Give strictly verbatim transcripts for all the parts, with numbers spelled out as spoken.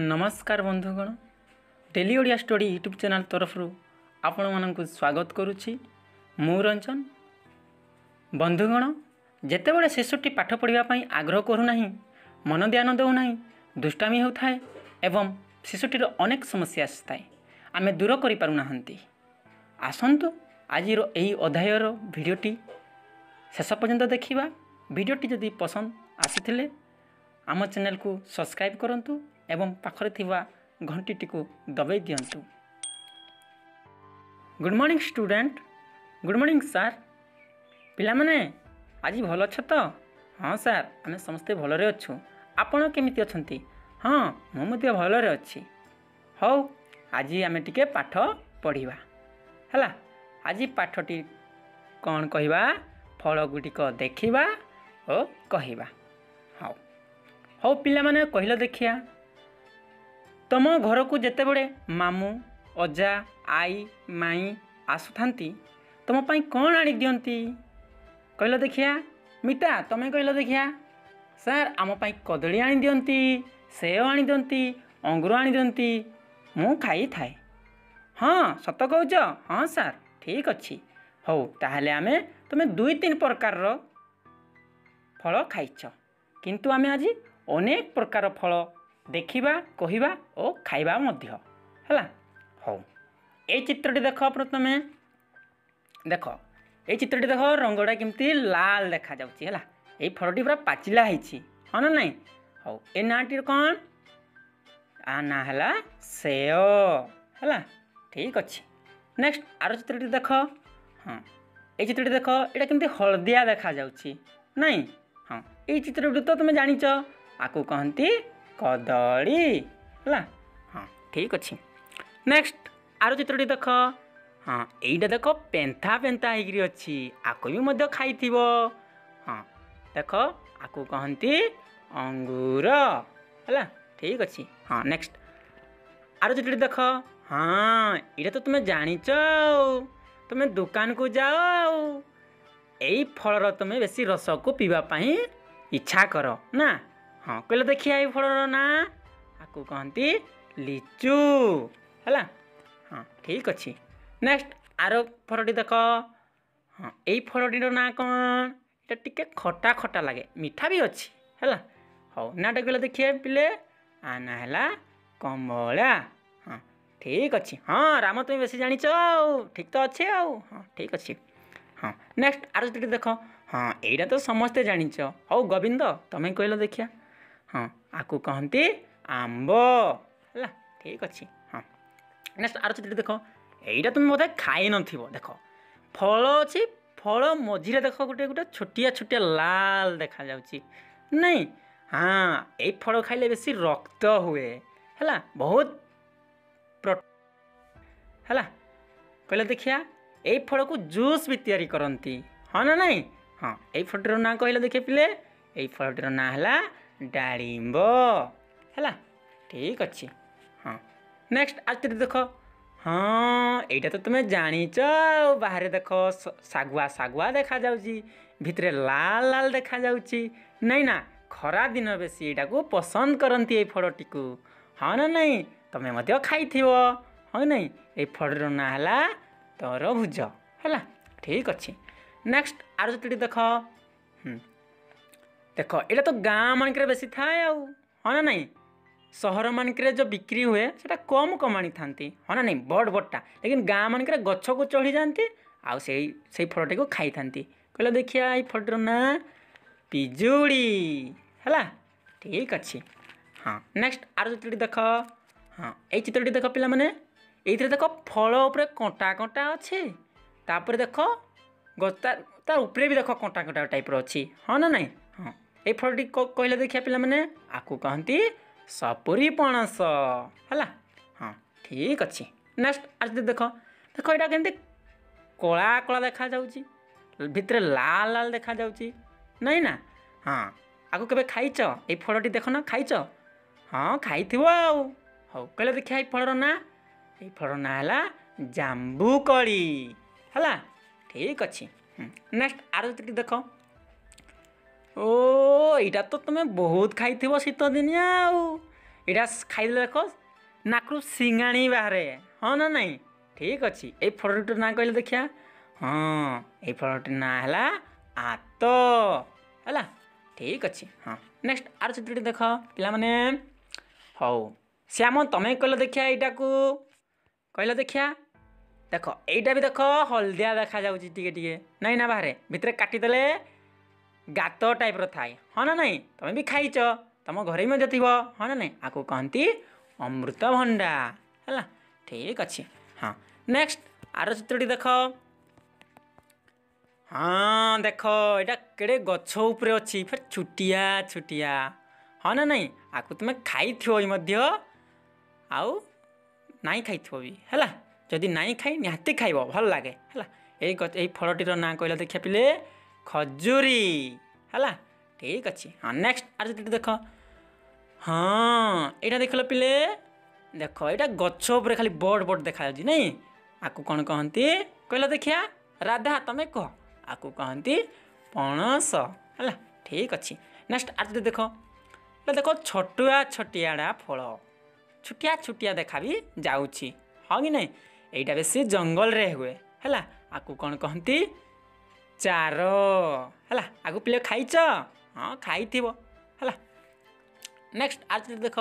नमस्कार बंधुगण daily Odia story YouTube channel तरफ आपण मानक स्वागत करुच्ची मु रंजन। बंधुगण जेते बड़े शिशुटी पाठ पढ़ापी आग्रह करूना मन ध्यान देना दुष्टामी होता है एवं शिशुटीर अनेक समस्या आए आम दूर करना आसतु आज यही अध्यायर भिडटी शेष पर्यंत देखा। भिडटी जदि पसंद आसी आम चैनल को सब्सक्राइब करंतु एवं पाखरे थिवा घंटीटी को दबाई दियंतु। Good morning student. Good morning sir. पिला माने आज भल अछ तो? हाँ सर आम समस्ते भलरे अच्छु। आपण केमिति अछंती? हाँ मु मध्य भलरे अच्छी। हौ आज आम टिके पाठ पढ़िबा हला। आज पाठटी कौन कहिबा? फल गुटिक देखिबा ओ कहिबा। हौ हौ पिला माने कहिलो देखिया। तुम घर को जिते बड़े मामू अजा आई माई आसुथांती तुम पाई कौन आनी दियंती कहलो देखिया? मिता तुम कहलो देखिया। सर आम पाई कदली आनी दियंती, सेव आनी दियंती, अंगूर आनी दियंती, मु खाई थाए। हाँ सत कहूच? हाँ सर ठीक अच्छी। हौ ताहले आमे तुम दुई तीन प्रकार रो फल खाइछ किंतु आमे आज अनेक प्रकार फल देखिबा कहिबा ओ खाइबा मध्य हला। हौ ए चित्रटी देख प्रथमे देख ए चित्रटी देख रंगटा केमती लाल देखा जाउची हला। ए फलटी पूरा पाचिला हैची हाँ ना नहीं। हौ ए नाटी कौन? आ ना हला सेव हला ठीक अच्छी। नेक्स्ट आरो चित्रटी देख। हाँ ए चित्रटी देख एटा केमती हलदिया देखा जाउची नहीं। हाँ ए चित्रटी तो तुम जानिच आकु कहंती कदली हला। हाँ ठीक अच्छी। नेक्स्ट आरो चित्रटी देख। हाँ एटा देख पेंथा पेंथा होगी अच्छी आको भी मध्य खाई थिबो। हाँ देख आकु कहंती अंगूर हला ठीक अच्छी। हाँ नेक्स्ट आरो चित्रटी देख। हाँ एटा तो तुम जानिच तुम दुकान को जाओ यही फलर तुम बेसी रस को पीवा पाई इच्छा कर ना। हाँ कहले देखिए ये फलर ना आकु कहती लिचु हला। हाँ ठीक अच्छी। नेक्स्ट आरो फलटी देख। हाँ यही फलटीर ना कौन? ये टिके खटा खटा लगे मीठा भी अच्छी हला। हौ नाटा कहले देखिए पिले आना हला कमला। हाँ ठीक अच्छी। हाँ राम तुम बेसी जानिच ठीक तो अच्छे आउ। हाँ ठीक अच्छी। हाँ नेक्स्ट आरो चित्रटी देख। हाँ एटा तो समस्ते जानिच। हौ गोविंद तुम्हें कहलो देखिया। हाँ आकु कहती आंब हला ठीक अच्छी। हाँ नेक्स्ट आरो चित्रटी देख। एटा तुम बोधे खाई नथिबो देख फल अच्छी फल मझिरे देख गोटे गोटे छोटिया छोटिया लाल देखा जाउची नहीं। हाँ ए फल खाइले बेसी रक्त हुए हला बहुत हला कहले देखिया यही फल को जूस भी तैयारी करती हाँ ना नहीं। हाँ यही फलटर ना कहले देखिए पिले यही फलटर ना हला डालिंब हला ठीक अच्छी। हाँ नेक्स्ट आज देख। हाँ एटा तो तुम्हें जानिच बाहर देख सागुआ सागुआ देखा जाउची भितरे लाल लाल देखा जाउची नहीं ना। खरा दिन बेसी एटा को पसंद करती ये फलटी को हाँ ना नहीं। तुम्हें मध्य खाई थिबो हाँ नहीं। ये फलर ना हला तरभुज हला ठीक अच्छी। नेक्स्ट आरो चित्रटी देख। देख एटा तो गाँ मानक बेसी थाए आउ हाँ ना नहीं। सहर मानक जो बिक्री हुए सेटा कम कम आनी थांती हाँ ना नहीं बड़ बड़टा लेकिन गाँ मानक गछ को चढ़ी जाती आउ से से फलटी को खाई थांती कहले देखिया ये फलटर ना पिजुड़ी हला ठीक अच्छी। हाँ नेक्स्ट आरो चित्रटी देख। हाँ ये चित्रटी देख पिला माने ये देख फल उपरे कंटा कंटा अच्छे तापर देख गता तार उपरे भी देख कंटा कंटा टाइप अच्छी हाँ ना नहीं। हाँ ये फलटी कहले देखिए पिला माने आकु कहती सपुरी पणस हला। हाँ ठीक अच्छी। नेक्स्ट आज देख देख यहाँ केमती कला कला देखा जाउची भितरे लाल लाल देखा जाउची नहीं ना। हाँ आकु केबे खाइच ये फलटी देख ना खाइच? हाँ खाई थिबो आउ। हौ कहले देखिए ये फलर ना ये फल ना हला जांबू कड़ी हला ठीक अच्छी। नेक्स्ट आरो चित्रटी देख। ओ यहाँ तो तुम्हें बहुत खाई शीत दिनिया ଏଇଟା ଖାଇଦେଲେ ଦେଖ ନାକରୁ ସିଙ୍ଗାଣି ବାହାରେ ହଁ ନା ନାଇଁ ଠିକ୍ ଅଛି ଏଇ ଫଳଟିର ନାଁ କହିଲେ ଦେଖିଆ ହଁ ଏଇ ଫଳଟିର ନାଁ ହେଲା ଆତ ହେଲା ଠିକ୍ ଅଛି ହଁ ନେକ୍ସଟ ଆର ଚିତ୍ରଟି ଦେଖ ପିଲାମାନେ ହଉ ଶ୍ୟାମ ତମେ କହିଲ ଦେଖିଆ ଏଇଟାକୁ କହିଲ ଦେଖିଆ देख यहीटा भी देख हलदिया देखा जाऊँगी टिके टिके नहीं ना बाहर भितर काटिदेले गात टाइप थाए हाँ ना नहीं तुम भी खाइच तुम घरे भी थी हाँ ना नहीं आपको कहती अमृतभंडा है ठीक अच्छे हाँ नेक्स्ट आर चित्रटी देख हाँ देख यहाँ केड़े गछ उपरे अच्छी फिर छुटिया छुटिया हाँ ना नहीं आपको तुम खाई आउ नाई खाई भी है जदि नाई खाई निहाती खाइब भल लगे है यही फलटीर ना कहला देखिए पिले खजूरी है ठीक अच्छे हाँ नेक्स्ट आर देख हाँ यहाँ देख लो पिले देख यहाँ गछ उपर खाली बड़ बड़ देखा नहीं आपको कौन कहती कहला देखिया राधा तुम्हें कह आपको कहती पणस है ठीक अच्छे नेक्स्ट आर देख देख छटुआ छटियाड़ा फल छुटिया छुटिया देखा भी जाऊँगी हाँ कि नहीं यहीटा बेसी जंगल रे हुए है आपको कौन कहती चार है आपको पिले खाइच हाँ खाई है नेक्स्ट आज देख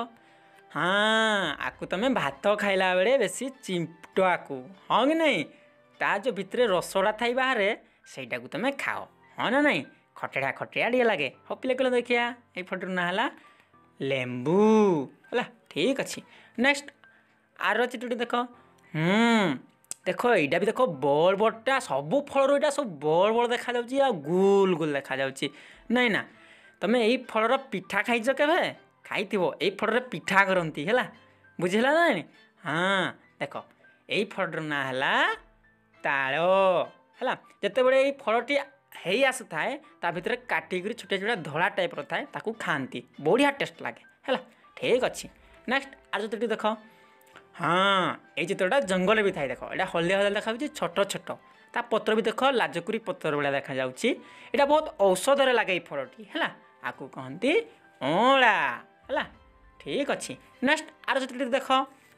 हाँ आपको तुम भात खाइला बेले बेसी चिंपटा को हाँ कि नहीं ता जो भितर रसड़ा थी बाहर सहीटा को तुम खाओ हाँ ना नहीं खटेड़ा खटेड़ा टे लगे हाँ पिले कहले देखिया ये फोटो ना है लेंबू है ठीक अच्छे नेक्स्ट आर चित्रटी देख हम्म देख यहाँ भी देख बड़ बड़टा सबू फल यहाँ सब बड़ बड़ देखा जाऊँगी आ गोल गोल देखा जाऊँगी नहीं ना तुम यही फलर पिठा खाइच केवे खाई यही फल पिठा करती है बुझेगा ना हाँ देख यही फलर ना है ताल है जिते बड़े यही फलटी है आसु थाए ता भितर काटिक छोटे छोटे धड़ा टाइप थाए ताकू खाती बढ़िया टेस्ट लगे है ठीक अच्छे नेक्स्ट आज चित्रटी देख हाँ ये चित्रटा जंगल भी थाए देख यहाँ हलदिया हलदिया देखा छोट छोट ता पत्र भी देख लाजकुरी पत्र भाया देखा यहाँ बहुत औषध लगे ये फलटी है आपको कहती अँला है ठीक अच्छे नेक्स्ट आर चित्रटी देख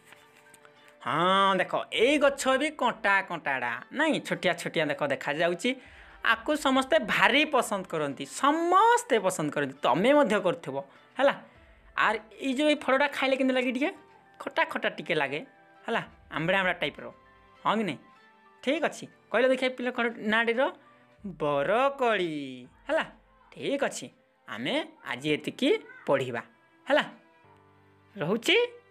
हाँ देख यही गछ भी कंटा कंटाड़ा नहीं छोटिया छोटिया देख देखा जाऊँगी आपको समस्ते भारी पसंद करती समस्ते पसंद करती तुम्हें कर है आर ये जो फलटा खाइले के लगे टे खटा खटा टिके लगे है आंबड़ा आंबड़ा टाइप रो हाँ कि नहीं ठीक अच्छे कहले देखिए पिले नाटीर बरकड़ी है ठीक अच्छे आमे आज ये पढ़ा है रोचे।